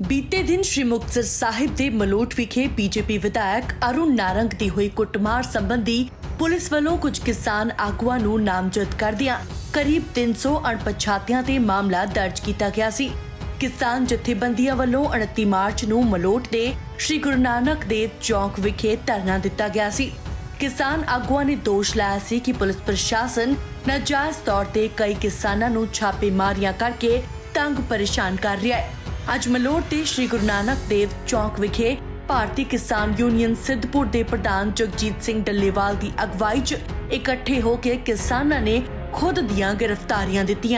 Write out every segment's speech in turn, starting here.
बीते दिन श्री मुक्तसर साहिब के मलोट विखे बीजेपी विधायक अरुण नारंग दी हुई कुटमार संबंधी पुलिस वालों कुछ किसान आगुआं नूं नामजद करदियां करीब 300 अणपछातियां ते मामला दर्ज किया गया सी। किसान जथेबंदियां वालों 29 मार्च नूं मलोट दे श्री गुरु नानक देव चौक विखे धरना दिता गया सी। किसान आगुआं ने दोष लाया सी कि पुलिस प्रशासन नाजायज तौर ते कई किसानां नूं छापेमारियां करके तंग परेशान कर रहा है। अज मलोट के श्री गुरु नानक देव चौक विखे भारतीय किसान यूनियन सिद्धपुर के प्रधान जगजीत सिंह डल्लेवाल की अगवाई च इकट्ठे होकर किसानां ने खुद दियां गिरफ्तारियां दित्तियां।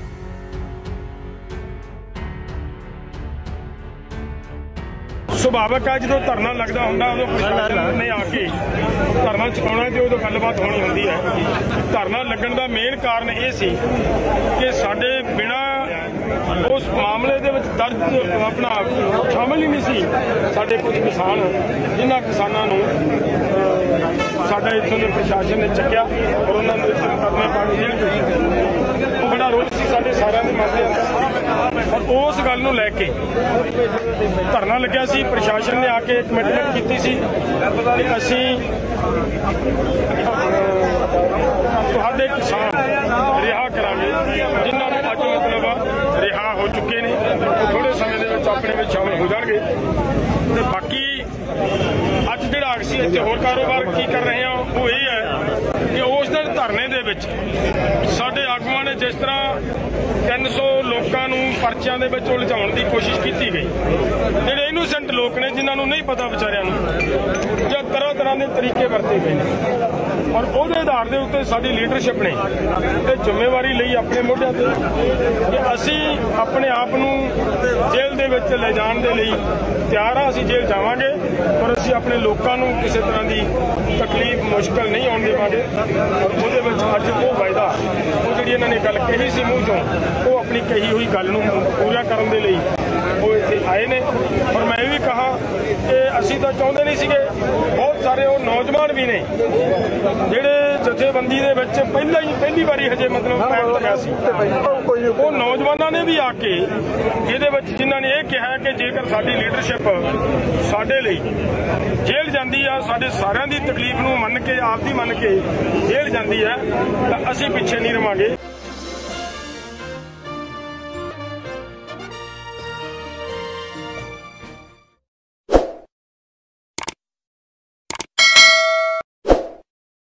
सुभाविक है जो धरना लगता होंगे उदों प्रशासन ने आके धरना चुकाना तो उदों गलबात होनी होंगी है। धरना लगन का मेन कारण ये सी कि साडे बिना उस मामले दे विच दर्ज अपना शामिल ही नहीं सी साडे कुछ किसान जिन्हां किसानां नूं साडा इत्थों दे प्रशासन ने चक्या और उन्होंने करने पानी जेल बड़ा रोल सी साडे सारिਆਂ ਦੇ मसले अंदर और उस गल नूं लैके धरना लग्या सी। प्रशासन ने आके कमिटमेंट की सी कि असीं तुहाडे किसान रिहा करांगे जिन्हां नूं अज मतलब रिहा हो चुके ने थोड़े समय दे विच अपने विच शामिल हो जाणगे। ते बाकी अज जिहड़ा असीं इत्थे होर कारोबार की कर रहे हैं वो ये है कि उस दिन धरने दे विच साडे आगूआं ने जिस तरह 300 लोगों नूं परचियां दे विच उलझाउण दी कोशिश की गई, जिहड़े इनोसेंट लोग ने जिन्हां नूं नहीं पता विचारिਆਂ नूं ਜਾਂ तरह तरह के तरीके वरते गए ने और ਉਹਦੇ आधार के उत्ते साडी लीडरशिप ने ते जिम्मेवारी लई अपने मोढिਆਂ ते कि असीं अपने आप नूं जेल दे विच ले जाण दे लई तैयार हाँ। असीं जेल जावांगे पर असीं अपने लोकां नूं किसी तरह की तकलीफ मुश्किल नहीं आउण देवांगे। और ਉਹਦੇ ਵਿੱਚ अज वो वायदा वो जिहड़ी इन्हां ने गल कही सी मूँह चों वो अपनी कही हुई गल नूं पूरा करन दे लई वो इत्थे आए ने। और मैं भी कहा कि असीं तां चाहुंदे नहीं सीगे, बहुत सारे वो नौजवान भी ने जिहड़े जथेबंदी दे विच पहली बारी हजे मतलब पैर लगा सी, वो नौजवानों ने भी आके इहदे विच जिन्हां ने यह कहा कि जेकर साडी लीडरशिप साडे लई जेल जांदी आ साडे सारिਆਂ दी तकलीफ नूं मन के आप दी मन के जेल जांदी है तां असीं पिछे नहीं रवांगे।